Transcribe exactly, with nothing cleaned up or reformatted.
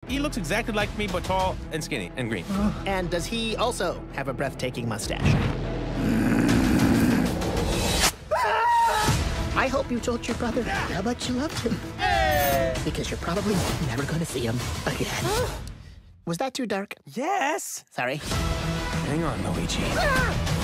he looks exactly like me, but tall and skinny and green. And does he also have a breathtaking mustache? I hope you told your brother how much you loved him. Because you're probably never going to see him again. Was that too dark? Yes. Sorry. Hang on, Luigi.